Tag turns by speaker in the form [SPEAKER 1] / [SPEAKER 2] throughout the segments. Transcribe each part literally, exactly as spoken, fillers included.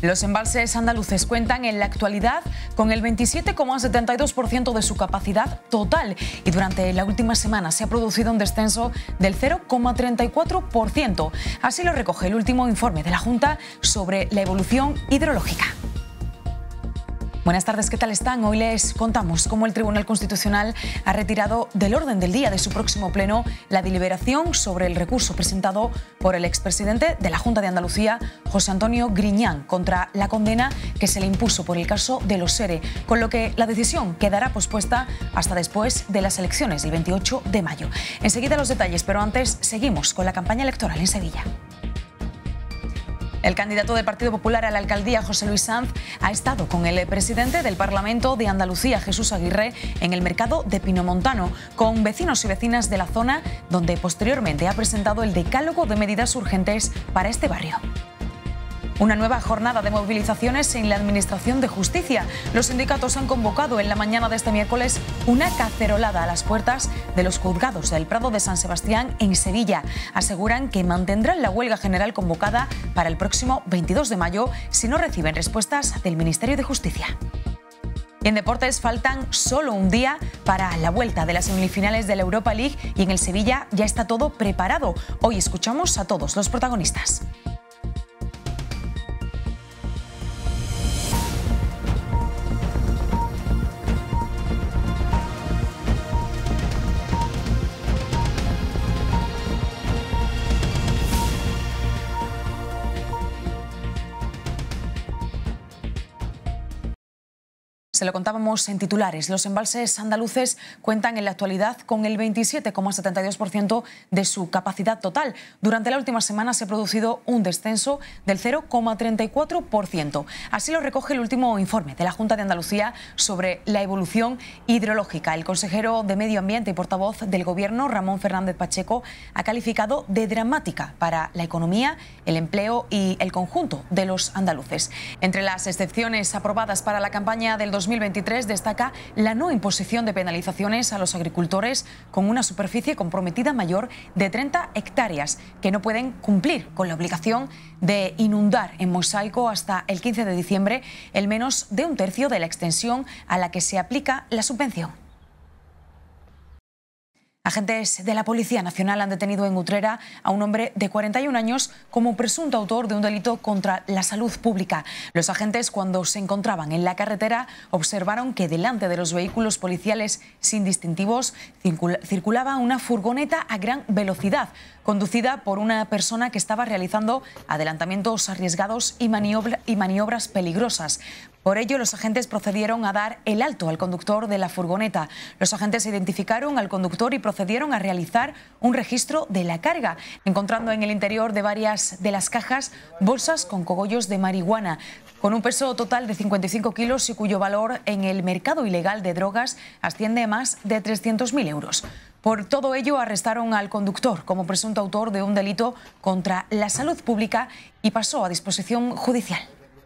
[SPEAKER 1] Los embalses andaluces cuentan en la actualidad con el veintisiete coma setenta y dos por ciento de su capacidad total y durante la última semana se ha producido un descenso del cero coma treinta y cuatro por ciento. Así lo recoge el último informe de la Junta sobre la evolución hidrológica. Buenas tardes, ¿qué tal están? Hoy les contamos cómo el Tribunal Constitucional ha retirado del orden del día de su próximo pleno la deliberación sobre el recurso presentado por el expresidente de la Junta de Andalucía, José Antonio Griñán, contra la condena que se le impuso por el caso de los ERE, con lo que la decisión quedará pospuesta hasta después de las elecciones del veintiocho de mayo. Enseguida los detalles, pero antes seguimos con la campaña electoral en Sevilla. El candidato del Partido Popular a la alcaldía, José Luis Sanz, ha estado con el presidente del Parlamento de Andalucía, Jesús Aguirre, en el mercado de Pinomontano, con vecinos y vecinas de la zona, donde posteriormente ha presentado el decálogo de medidas urgentes para este barrio. Una nueva jornada de movilizaciones en la Administración de Justicia. Los sindicatos han convocado en la mañana de este miércoles una cacerolada a las puertas de los juzgados del Prado de San Sebastián en Sevilla. Aseguran que mantendrán la huelga general convocada para el próximo veintidós de mayo si no reciben respuestas del Ministerio de Justicia. Y en deportes faltan solo un día para la vuelta de las semifinales de la Europa League y en el Sevilla ya está todo preparado. Hoy escuchamos a todos los protagonistas. Se lo contábamos en titulares. Los embalses andaluces cuentan en la actualidad con el veintisiete coma setenta y dos por ciento de su capacidad total. Durante la última semana se ha producido un descenso del cero coma treinta y cuatro por ciento. Así lo recoge el último informe de la Junta de Andalucía sobre la evolución hidrológica. El consejero de Medio Ambiente y portavoz del Gobierno, Ramón Fernández Pacheco, ha calificado de dramática para la economía, el empleo y el conjunto de los andaluces. Entre las excepciones aprobadas para la campaña del dos mil veintitrés destaca la no imposición de penalizaciones a los agricultores con una superficie comprometida mayor de treinta hectáreas, que no pueden cumplir con la obligación de inundar en mosaico hasta el quince de diciembre el menos de un tercio de la extensión a la que se aplica la subvención. Agentes de la Policía Nacional han detenido en Utrera a un hombre de cuarenta y un años como presunto autor de un delito contra la salud pública. Los agentes, cuando se encontraban en la carretera, observaron que delante de los vehículos policiales sin distintivos circulaba una furgoneta a gran velocidad, conducida por una persona que estaba realizando adelantamientos arriesgados y, maniobra, y maniobras peligrosas. Por ello, los agentes procedieron a dar el alto al conductor de la furgoneta. Los agentes identificaron al conductor y procedieron a realizar un registro de la carga, encontrando en el interior de varias de las cajas bolsas con cogollos de marihuana, con un peso total de cincuenta y cinco kilos y cuyo valor en el mercado ilegal de drogas asciende a más de trescientos mil euros. Por todo ello, arrestaron al conductor como presunto autor de un delito contra la salud pública y pasó a disposición judicial.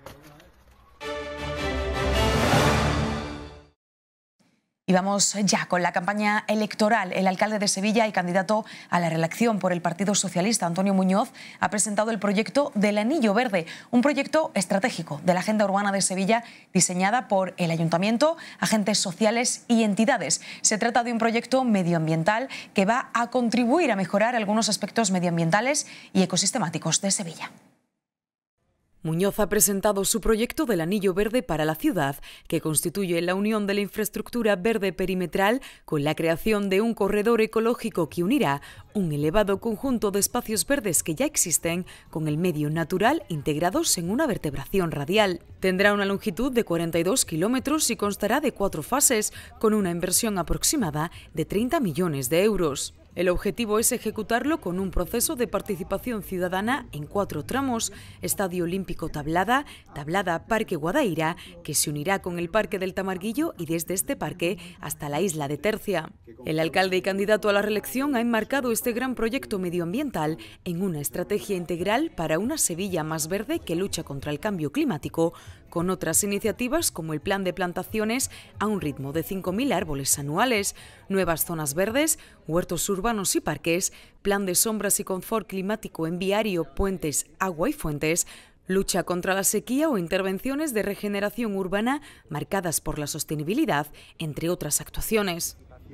[SPEAKER 1] Y vamos ya con la campaña electoral. El alcalde de Sevilla y candidato a la reelección por el Partido Socialista, Antonio Muñoz, ha presentado el proyecto del Anillo Verde, un proyecto estratégico de la agenda urbana de Sevilla diseñada por el Ayuntamiento, agentes sociales y entidades. Se trata de un proyecto medioambiental que va a contribuir a mejorar algunos aspectos medioambientales y ecosistemáticos de Sevilla.
[SPEAKER 2] Muñoz ha presentado su proyecto del Anillo Verde para la ciudad, que constituye la unión de la infraestructura verde perimetral con la creación de un corredor ecológico que unirá un elevado conjunto de espacios verdes que ya existen con el medio natural integrados en una vertebración radial. Tendrá una longitud de cuarenta y dos kilómetros y constará de cuatro fases, con una inversión aproximada de treinta millones de euros. El objetivo es ejecutarlo con un proceso de participación ciudadana en cuatro tramos: Estadio Olímpico Tablada, Tablada Parque Guadaira, que se unirá con el Parque del Tamarguillo y desde este parque hasta la isla de Tercia. El alcalde y candidato a la reelección ha enmarcado este gran proyecto medioambiental en una estrategia integral para una Sevilla más verde que lucha contra el cambio climático, con otras iniciativas como el plan de plantaciones a un ritmo de cinco mil árboles anuales, nuevas zonas verdes, huertos urbanos y parques, plan de sombras y confort climático en viario, puentes, agua y fuentes, lucha contra la sequía o intervenciones de regeneración urbana marcadas por la sostenibilidad, entre otras actuaciones.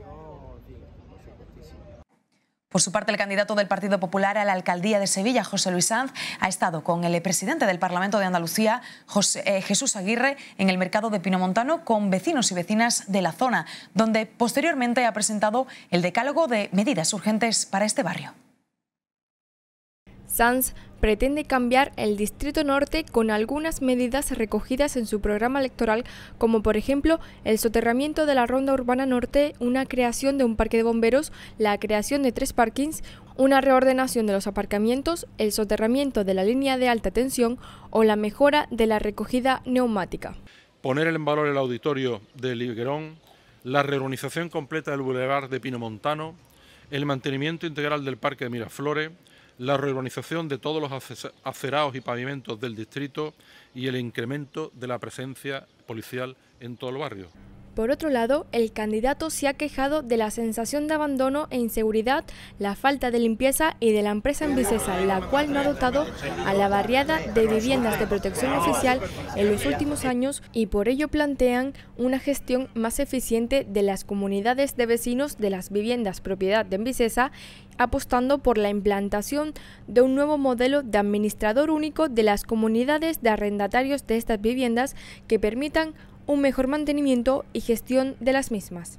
[SPEAKER 1] Por su parte, el candidato del Partido Popular a la alcaldía de Sevilla, José Luis Sanz, ha estado con el presidente del Parlamento de Andalucía, José, eh, Jesús Aguirre, en el mercado de Pinomontano con vecinos y vecinas de la zona, donde posteriormente ha presentado el decálogo de medidas urgentes para este barrio.
[SPEAKER 3] Sanz pretende cambiar el Distrito Norte con algunas medidas recogidas en su programa electoral, como por ejemplo el soterramiento de la Ronda Urbana Norte, una creación de un parque de bomberos, la creación de tres parkings, una reordenación de los aparcamientos, el soterramiento de la línea de alta tensión o la mejora de la recogida neumática.
[SPEAKER 4] Poner en valor el auditorio de Liguerón, la reurbanización completa del Boulevard de Pinomontano, el mantenimiento integral del Parque de Miraflores, la reurbanización de todos los acerados y pavimentos del distrito y el incremento de la presencia policial en todo el barrio.
[SPEAKER 3] Por otro lado, el candidato se ha quejado de la sensación de abandono e inseguridad, la falta de limpieza y de la empresa Envisesa, la cual no ha dotado a la barriada de viviendas de protección oficial en los últimos años y por ello plantean una gestión más eficiente de las comunidades de vecinos de las viviendas propiedad de Envisesa, apostando por la implantación de un nuevo modelo de administrador único de las comunidades de arrendatarios de estas viviendas que permitan un mejor mantenimiento y gestión de las mismas.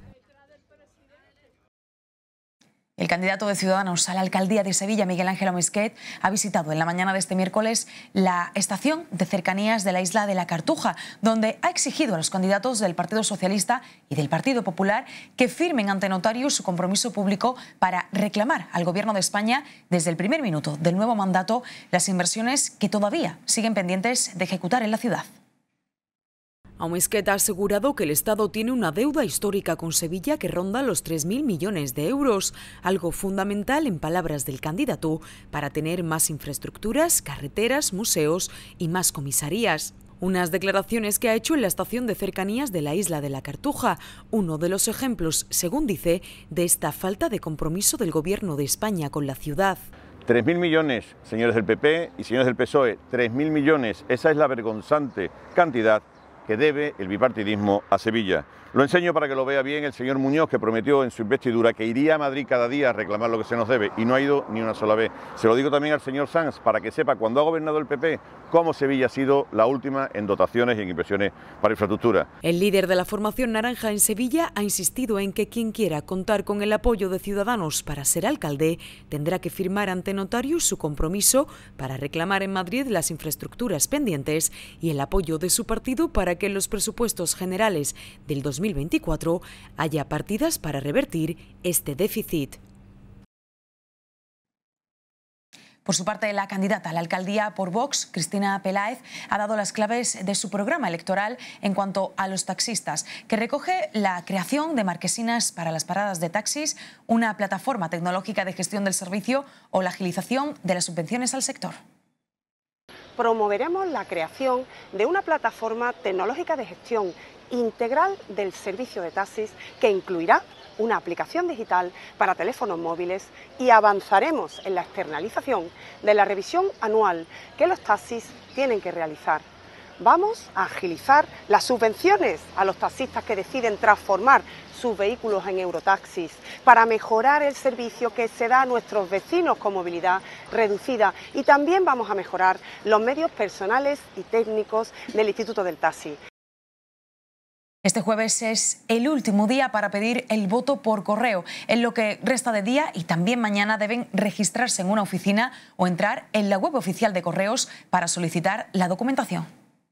[SPEAKER 1] El candidato de Ciudadanos a la alcaldía de Sevilla, Miguel Ángel Omisquet, ha visitado en la mañana de este miércoles la estación de cercanías de la isla de la Cartuja, donde ha exigido a los candidatos del Partido Socialista y del Partido Popular que firmen ante notarios su compromiso público para reclamar al Gobierno de España desde el primer minuto del nuevo mandato las inversiones que todavía siguen pendientes de ejecutar en la ciudad.
[SPEAKER 2] Omisquet ha asegurado que el Estado tiene una deuda histórica con Sevilla que ronda los tres mil millones de euros, algo fundamental, en palabras del candidato, para tener más infraestructuras, carreteras, museos y más comisarías. Unas declaraciones que ha hecho en la estación de cercanías de la isla de la Cartuja, uno de los ejemplos, según dice, de esta falta de compromiso del Gobierno de España con la ciudad.
[SPEAKER 5] tres mil millones, señores del P P y señores del P S O E, tres mil millones, esa es la vergonzante cantidad que debe el bipartidismo a Sevilla. Lo enseño para que lo vea bien el señor Muñoz, que prometió en su investidura que iría a Madrid cada día a reclamar lo que se nos debe y no ha ido ni una sola vez. Se lo digo también al señor Sanz para que sepa, cuando ha gobernado el P P, cómo Sevilla ha sido la última en dotaciones y en inversiones para infraestructura.
[SPEAKER 2] El líder de la formación naranja en Sevilla ha insistido en que quien quiera contar con el apoyo de Ciudadanos para ser alcalde tendrá que firmar ante notarios su compromiso para reclamar en Madrid las infraestructuras pendientes y el apoyo de su partido para que en los presupuestos generales del dos mil veinticuatro haya partidas para revertir este déficit.
[SPEAKER 1] Por su parte, la candidata a la alcaldía por Vox, Cristina Peláez, ha dado las claves de su programa electoral en cuanto a los taxistas, que recoge la creación de marquesinas para las paradas de taxis, una plataforma tecnológica de gestión del servicio o la agilización de las subvenciones al sector.
[SPEAKER 6] Promoveremos la creación de una plataforma tecnológica de gestión integral del servicio de taxis que incluirá una aplicación digital para teléfonos móviles y avanzaremos en la externalización de la revisión anual que los taxis tienen que realizar. Vamos a agilizar las subvenciones a los taxistas que deciden transformar sus vehículos en eurotaxis para mejorar el servicio que se da a nuestros vecinos con movilidad reducida y también vamos a mejorar los medios personales y técnicos del Instituto del Taxi.
[SPEAKER 1] Este jueves es el último día para pedir el voto por correo. En lo que resta de día y también mañana deben registrarse en una oficina o entrar en la web oficial de Correos para solicitar la documentación.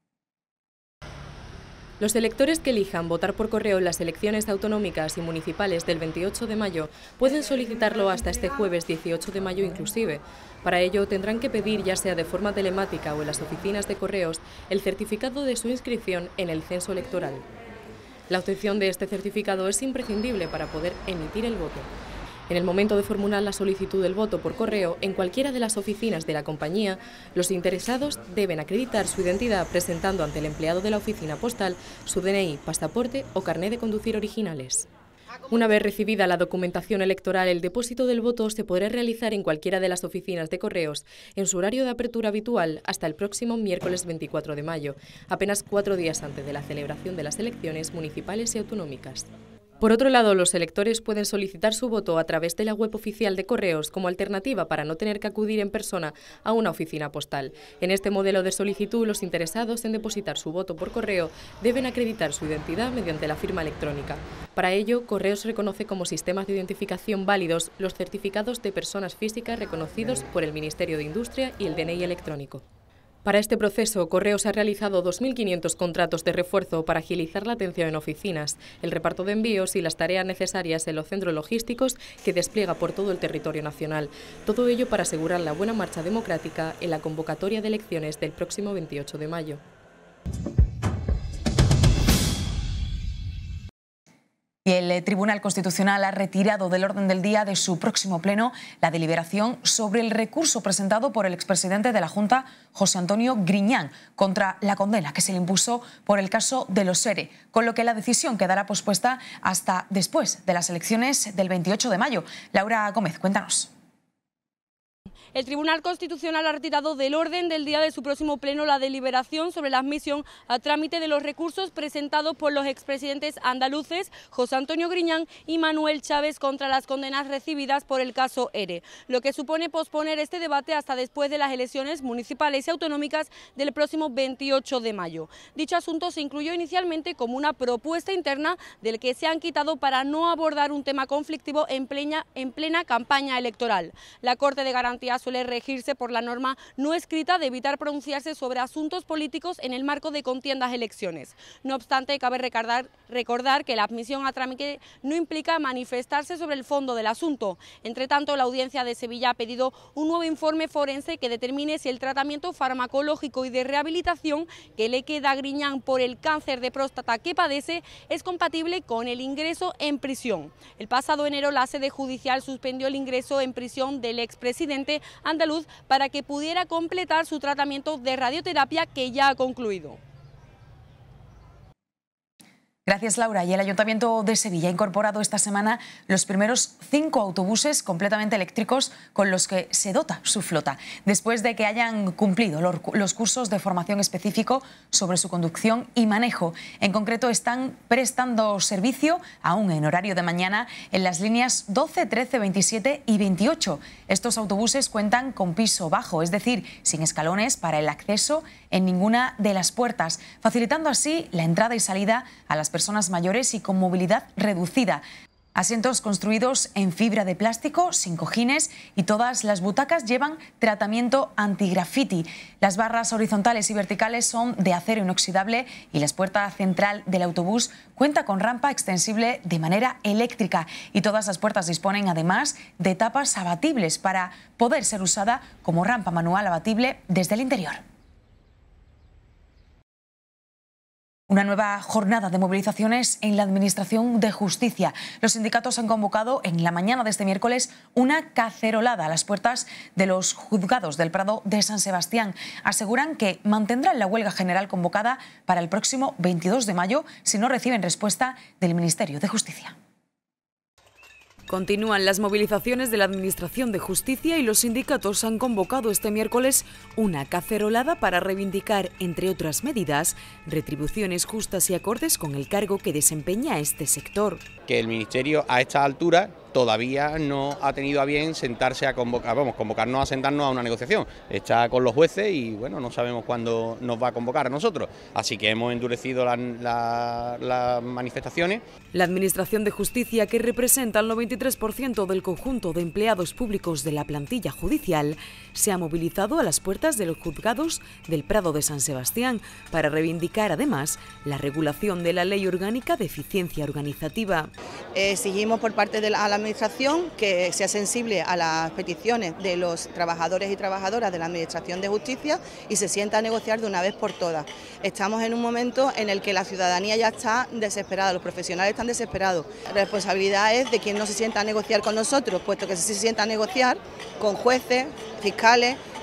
[SPEAKER 7] Los electores que elijan votar por correo en las elecciones autonómicas y municipales del veintiocho de mayo pueden solicitarlo hasta este jueves dieciocho de mayo inclusive. Para ello tendrán que pedir, ya sea de forma telemática o en las oficinas de correos, el certificado de su inscripción en el censo electoral. La obtención de este certificado es imprescindible para poder emitir el voto. En el momento de formular la solicitud del voto por correo, en cualquiera de las oficinas de la compañía, los interesados deben acreditar su identidad presentando ante el empleado de la oficina postal su D N I, pasaporte o carné de conducir originales. Una vez recibida la documentación electoral, el depósito del voto se podrá realizar en cualquiera de las oficinas de correos en su horario de apertura habitual hasta el próximo miércoles veinticuatro de mayo, apenas cuatro días antes de la celebración de las elecciones municipales y autonómicas. Por otro lado, los electores pueden solicitar su voto a través de la web oficial de Correos como alternativa para no tener que acudir en persona a una oficina postal. En este modelo de solicitud, los interesados en depositar su voto por correo deben acreditar su identidad mediante la firma electrónica. Para ello, Correos reconoce como sistemas de identificación válidos los certificados de personas físicas reconocidos por el Ministerio de Industria y el D N I electrónico. Para este proceso, Correos ha realizado dos mil quinientos contratos de refuerzo para agilizar la atención en oficinas, el reparto de envíos y las tareas necesarias en los centros logísticos que despliega por todo el territorio nacional. Todo ello para asegurar la buena marcha democrática en la convocatoria de elecciones del próximo veintiocho de mayo.
[SPEAKER 1] Y el Tribunal Constitucional ha retirado del orden del día de su próximo pleno la deliberación sobre el recurso presentado por el expresidente de la Junta, José Antonio Griñán, contra la condena que se le impuso por el caso de los ERE, con lo que la decisión quedará pospuesta hasta después de las elecciones del veintiocho de mayo. Laura Gómez, cuéntanos.
[SPEAKER 8] El Tribunal Constitucional ha retirado del orden del día de su próximo pleno la deliberación sobre la admisión a trámite de los recursos presentados por los expresidentes andaluces José Antonio Griñán y Manuel Chávez contra las condenas recibidas por el caso ERE, lo que supone posponer este debate hasta después de las elecciones municipales y autonómicas del próximo veintiocho de mayo. Dicho asunto se incluyó inicialmente como una propuesta interna del que se han quitado para no abordar un tema conflictivo en plena, en plena campaña electoral. La Corte de Garantía suele regirse por la norma no escrita de evitar pronunciarse sobre asuntos políticos en el marco de contiendas elecciones. No obstante, cabe recordar, recordar que la admisión a trámite no implica manifestarse sobre el fondo del asunto. Entre tanto, la Audiencia de Sevilla ha pedido un nuevo informe forense que determine si el tratamiento farmacológico y de rehabilitación que le queda a Griñán por el cáncer de próstata que padece es compatible con el ingreso en prisión. El pasado enero la sede judicial suspendió el ingreso en prisión del expresidente andaluz para que pudiera completar su tratamiento de radioterapia que ya ha concluido.
[SPEAKER 1] Gracias, Laura. Y el Ayuntamiento de Sevilla ha incorporado esta semana los primeros cinco autobuses completamente eléctricos con los que se dota su flota, después de que hayan cumplido los cursos de formación específico sobre su conducción y manejo. En concreto, están prestando servicio, aún en horario de mañana, en las líneas doce, trece, veintisiete y veintiocho. Estos autobuses cuentan con piso bajo, es decir, sin escalones para el acceso en ninguna de las puertas, facilitando así la entrada y salida a las personas mayores y con movilidad reducida. Asientos construidos en fibra de plástico, sin cojines, y todas las butacas llevan tratamiento antigrafiti. Las barras horizontales y verticales son de acero inoxidable y la puerta central del autobús cuenta con rampa extensible de manera eléctrica, y todas las puertas disponen además de tapas abatibles para poder ser usada como rampa manual abatible desde el interior. Una nueva jornada de movilizaciones en la Administración de Justicia. Los sindicatos han convocado en la mañana de este miércoles una cacerolada a las puertas de los juzgados del Prado de San Sebastián. Aseguran que mantendrán la huelga general convocada para el próximo veintidós de mayo si no reciben respuesta del Ministerio de Justicia.
[SPEAKER 2] Continúan las movilizaciones de la Administración de Justicia y los sindicatos han convocado este miércoles una cacerolada para reivindicar, entre otras medidas, retribuciones justas y acordes con el cargo que desempeña este sector.
[SPEAKER 9] Que el Ministerio a esta altura todavía no ha tenido a bien sentarse a convocar, vamos, convocarnos a sentarnos a una negociación. Está con los jueces y bueno, no sabemos cuándo nos va a convocar a nosotros. Así que hemos endurecido las la, la manifestaciones.
[SPEAKER 2] La Administración de Justicia, que representa el noventa y tres por ciento del conjunto de empleados públicos de la plantilla judicial, se ha movilizado a las puertas de los juzgados del Prado de San Sebastián para reivindicar además la regulación de la Ley Orgánica de Eficiencia Organizativa.
[SPEAKER 10] Exigimos por parte de la, a la Administración que sea sensible a las peticiones de los trabajadores y trabajadoras de la Administración de Justicia y se sienta a negociar de una vez por todas. Estamos en un momento en el que la ciudadanía ya está desesperada, los profesionales están desesperados. La responsabilidad es de quien no se sienta a negociar con nosotros, puesto que se sienta a negociar con jueces, fiscales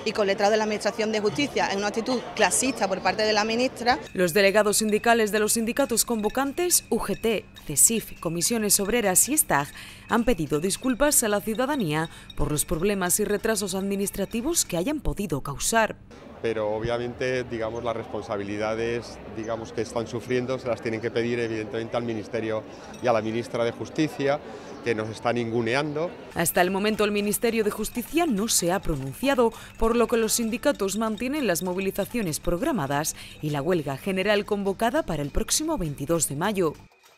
[SPEAKER 10] y con letrados de la Administración de Justicia, en una actitud clasista por parte de la ministra.
[SPEAKER 2] Los delegados sindicales de los sindicatos convocantes, U G T, CESIF, Comisiones Obreras y STAG, han pedido disculpas a la ciudadanía por los problemas y retrasos administrativos que hayan podido causar.
[SPEAKER 11] Pero obviamente, digamos, las responsabilidades, digamos, que están sufriendo se las tienen que pedir evidentemente al Ministerio y a la Ministra de Justicia, que nos está ninguneando.
[SPEAKER 2] Hasta el momento el Ministerio de Justicia no se ha pronunciado, por lo que los sindicatos mantienen las movilizaciones programadas y la huelga general convocada para el próximo veintidós de mayo.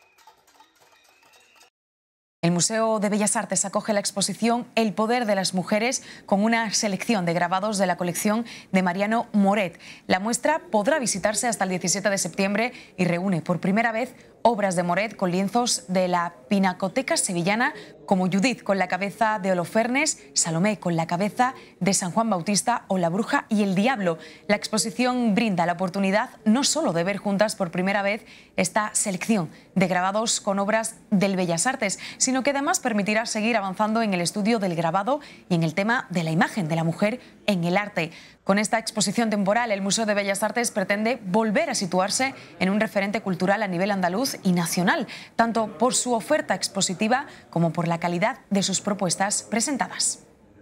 [SPEAKER 1] El Museo de Bellas Artes acoge la exposición El poder de las mujeres con una selección de grabados de la colección de Mariano Moret. La muestra podrá visitarse hasta el diecisiete de septiembre y reúne por primera vez obras de Moret con lienzos de la Pinacoteca Sevillana, como Judith con la cabeza de Holofernes, Salomé con la cabeza de San Juan Bautista o La Bruja y el Diablo. La exposición brinda la oportunidad no solo de ver juntas por primera vez esta selección de grabados con obras del Bellas Artes, sino que además permitirá seguir avanzando en el estudio del grabado y en el tema de la imagen de la mujer en el arte. Con esta exposición temporal, el Museo de Bellas Artes pretende volver a situarse en un referente cultural a nivel andaluz y nacional, tanto por su oferta expositiva como por la calidad de sus propuestas presentadas.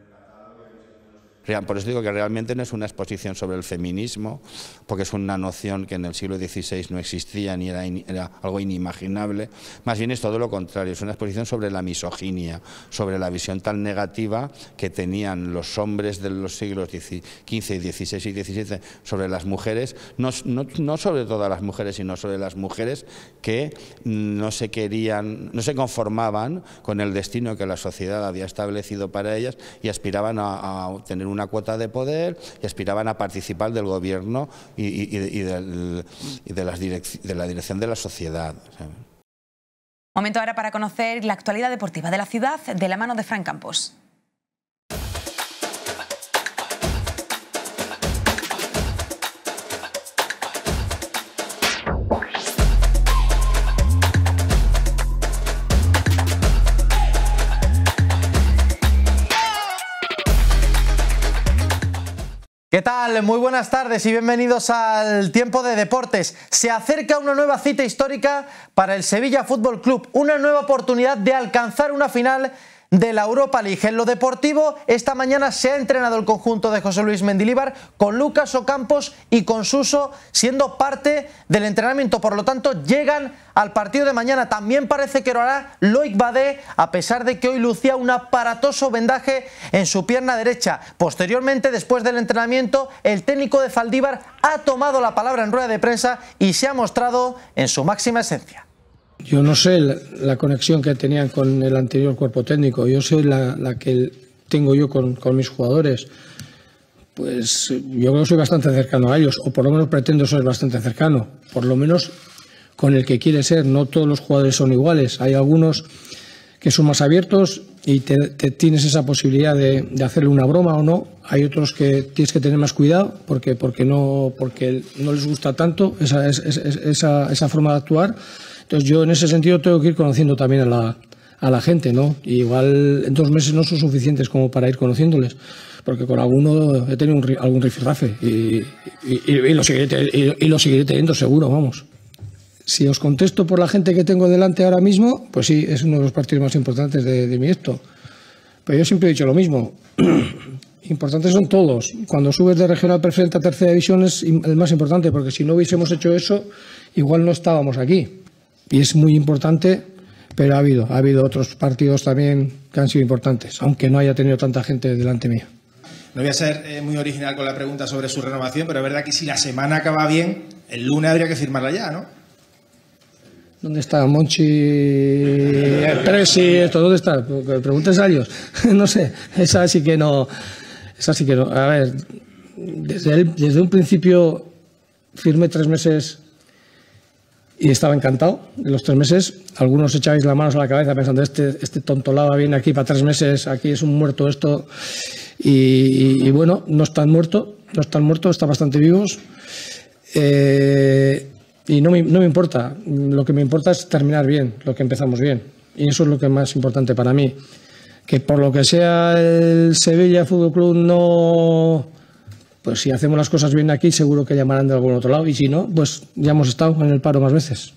[SPEAKER 12] Por eso digo que realmente no es una exposición sobre el feminismo, porque es una noción que en el siglo dieciséis no existía ni era, in, era algo inimaginable. Más bien es todo lo contrario, es una exposición sobre la misoginia, sobre la visión tan negativa que tenían los hombres de los siglos quince, dieciséis y diecisiete sobre las mujeres, no, no, no sobre todas las mujeres, sino sobre las mujeres que no se querían, no se conformaban con el destino que la sociedad había establecido para ellas y aspiraban a, a tener un una cuota de poder y aspiraban a participar del gobierno y, y, y, del, y de, las direc de la dirección de la sociedad.
[SPEAKER 1] Momento ahora para conocer la actualidad deportiva de la ciudad de la mano de Fran Campos.
[SPEAKER 13] ¿Qué tal? Muy buenas tardes y bienvenidos al Tiempo de Deportes. Se acerca una nueva cita histórica para el Sevilla Fútbol Club, una nueva oportunidad de alcanzar una final de la Europa League. En lo deportivo, esta mañana se ha entrenado el conjunto de José Luis Mendilibar con Lucas Ocampos y con Suso siendo parte del entrenamiento. Por lo tanto, llegan al partido de mañana. También parece que lo hará Loic Badé, a pesar de que hoy lucía un aparatoso vendaje en su pierna derecha. Posteriormente, después del entrenamiento, el técnico de Zaldívar ha tomado la palabra en rueda de prensa y se ha mostrado en su máxima esencia.
[SPEAKER 14] Yo no sé la, la conexión que tenían con el anterior cuerpo técnico, yo sé la, la que tengo yo con, con mis jugadores. Pues yo creo que soy bastante cercano a ellos, o por lo menos pretendo ser bastante cercano, por lo menos con el que quiere ser. No todos los jugadores son iguales, hay algunos que son más abiertos y te, te tienes esa posibilidad de, de hacerle una broma o no. Hay otros que tienes que tener más cuidado porque, porque, no, porque no les gusta tanto esa, esa, esa, esa forma de actuar. Entonces yo en ese sentido tengo que ir conociendo también a la, a la gente, ¿no? Y igual en dos meses no son suficientes como para ir conociéndoles, porque con alguno he tenido un, algún rifirrafe y, y, y, y, lo seguiré, y, y lo seguiré teniendo seguro, vamos. Si os contesto por la gente que tengo delante ahora mismo, pues sí, es uno de los partidos más importantes de, de mi esto. Pero yo siempre he dicho lo mismo. Importantes son todos. Cuando subes de regional preferente a tercera división es el más importante, porque si no hubiésemos hecho eso, igual no estábamos aquí. Y es muy importante, pero ha habido, ha habido otros partidos también que han sido importantes, aunque no haya tenido tanta gente delante mío.
[SPEAKER 15] No voy a ser eh, muy original con la pregunta sobre su renovación, pero es verdad que si la semana acaba bien, el lunes habría que firmarla ya, ¿no?
[SPEAKER 14] ¿Dónde está Monchi? Presi, esto, ¿dónde está? Preguntes a ellos. No sé, esa sí que no. Esa sí que no. A ver, desde, el, desde un principio firmé tres meses y estaba encantado. De los tres meses, algunos echabais las manos a la cabeza pensando, este, este tontolaba viene aquí para tres meses, aquí es un muerto esto. Y, y, y bueno, no están muertos, no están muertos, están bastante vivos. Eh, y no me, no me importa, lo que me importa es terminar bien, lo que empezamos bien. Y eso es lo que es más importante para mí. Que por lo que sea el Sevilla Fútbol Club no, pues si hacemos las cosas bien aquí, seguro que llamarán de algún otro lado, y si no, pues ya hemos estado en el paro más veces.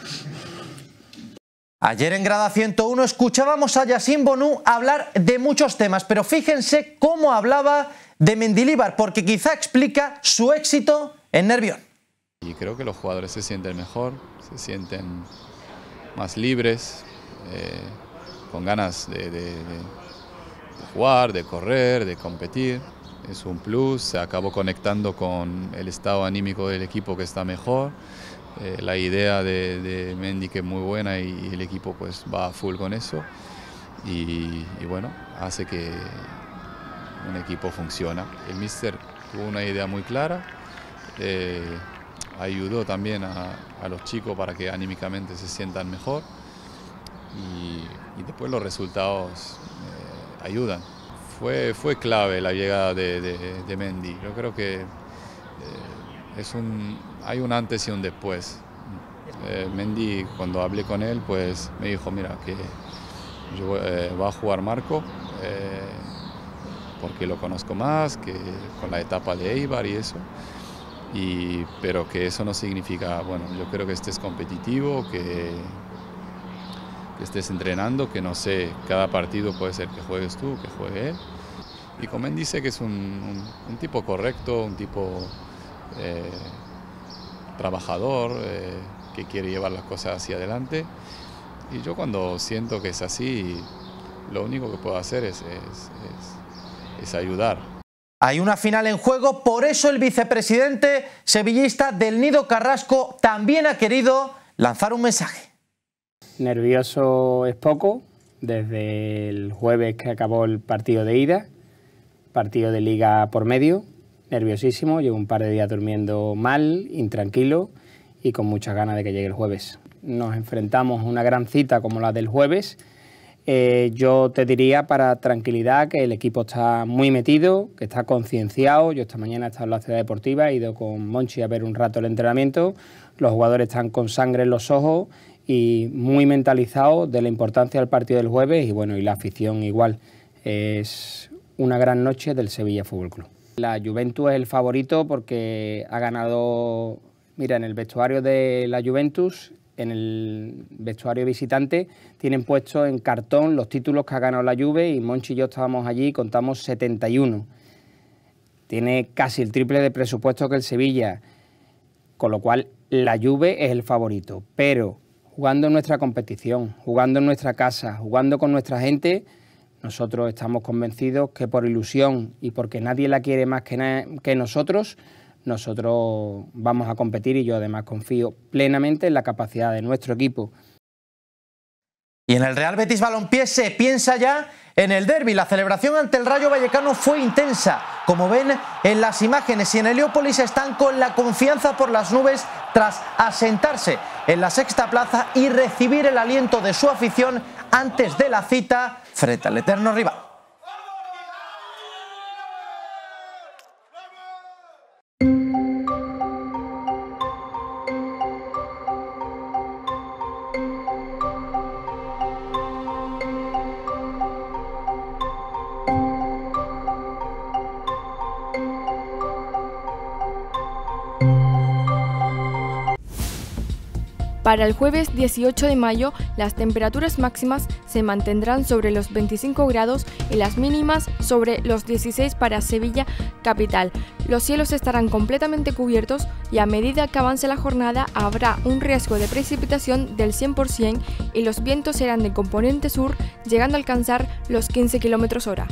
[SPEAKER 13] Ayer en Grada ciento uno escuchábamos a Yassine Bonu hablar de muchos temas, pero fíjense cómo hablaba de Mendilibar, porque quizá explica su éxito en Nervión.
[SPEAKER 16] Y creo que los jugadores se sienten mejor, se sienten más libres, eh, con ganas de, de, de jugar, de correr, de competir. Es un plus, se acabó conectando con el estado anímico del equipo, que está mejor. Eh, la idea de, de Mendy, que es muy buena, y, y el equipo pues va a full con eso, y, y bueno, hace que un equipo funcione. El míster tuvo una idea muy clara, eh, ayudó también a, a los chicos para que anímicamente se sientan mejor, y, y después los resultados eh, ayudan. Fue, fue clave la llegada de, de, de Mendy. Yo creo que eh, es un, hay un antes y un después. Eh, Mendy, cuando hablé con él, pues me dijo, mira, que yo, eh, va a jugar Marco, eh, porque lo conozco más, que con la etapa de Eibar y eso, y, pero que eso no significa, bueno, yo creo que estés competitivo, que, que estés entrenando, que no sé, cada partido puede ser que juegues tú, que juegue él. Y con Mendy dice que es un, un, un tipo correcto, un tipo eh, trabajador, eh, que quiere llevar las cosas hacia adelante. Y yo, cuando siento que es así, lo único que puedo hacer es, es, es, es ayudar.
[SPEAKER 13] Hay una final en juego, por eso el vicepresidente sevillista del Nido Carrasco también ha querido lanzar un mensaje.
[SPEAKER 17] Nervioso es poco, desde el jueves que acabó el partido de ida, partido de liga por medio, nerviosísimo, llevo un par de días durmiendo mal, intranquilo y con muchas ganas de que llegue el jueves. Nos enfrentamos a una gran cita como la del jueves. Eh, yo te diría, para tranquilidad, que el equipo está muy metido, que está concienciado. Yo esta mañana he estado en la ciudad deportiva, he ido con Monchi a ver un rato el entrenamiento. Los jugadores están con sangre en los ojos y muy mentalizados de la importancia del partido del jueves, y bueno, y la afición igual. Es una gran noche del Sevilla Fútbol Club. La Juventus es el favorito porque ha ganado, mira, en el vestuario de la Juventus, en el vestuario visitante, tienen puesto en cartón los títulos que ha ganado la Juve, y Monchi y yo estábamos allí y contamos setenta y uno. Tiene casi el triple de presupuesto que el Sevilla, con lo cual la Juve es el favorito. Pero jugando en nuestra competición, jugando en nuestra casa, jugando con nuestra gente, nosotros estamos convencidos que por ilusión y porque nadie la quiere más que, que nosotros, nosotros vamos a competir, y yo además confío plenamente en la capacidad de nuestro equipo.
[SPEAKER 13] Y en el Real Betis Balompié se piensa ya en el derbi. La celebración ante el Rayo Vallecano fue intensa, como ven en las imágenes, y en Heliópolis están con la confianza por las nubes tras asentarse en la sexta plaza y recibir el aliento de su afición antes de la cita frente al eterno rival.
[SPEAKER 3] Para el jueves dieciocho de mayo, las temperaturas máximas se mantendrán sobre los veinticinco grados y las mínimas sobre los dieciséis para Sevilla capital. Los cielos estarán completamente cubiertos y a medida que avance la jornada habrá un riesgo de precipitación del cien por cien y los vientos serán de componente sur, llegando a alcanzar los quince kilómetros hora.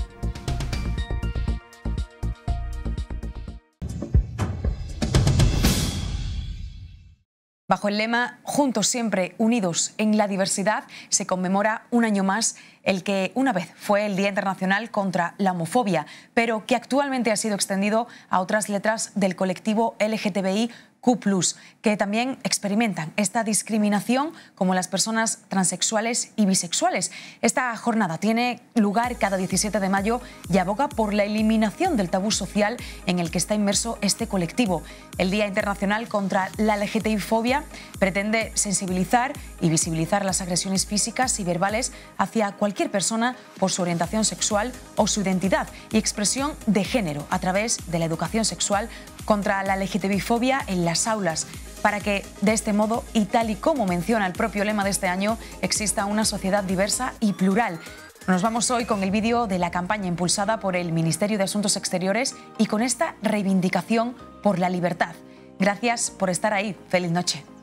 [SPEAKER 1] Bajo el lema Juntos siempre, unidos en la diversidad, se conmemora un año más el que una vez fue el Día Internacional contra la Homofobia, pero que actualmente ha sido extendido a otras letras del colectivo L G T B I Q plus, que también experimentan esta discriminación como las personas transexuales y bisexuales. Esta jornada tiene lugar cada diecisiete de mayo y aboga por la eliminación del tabú social en el que está inmerso este colectivo. El Día Internacional contra la L G T B I fobia pretende sensibilizar y visibilizar las agresiones físicas y verbales hacia cualquier persona por su orientación sexual o su identidad y expresión de género a través de la educación sexual contra la L G T B I fobia en las aulas, para que de este modo, y tal y como menciona el propio lema de este año, exista una sociedad diversa y plural. Nos vamos hoy con el vídeo de la campaña impulsada por el Ministerio de Asuntos Exteriores y con esta reivindicación por la libertad. Gracias por estar ahí. Feliz noche.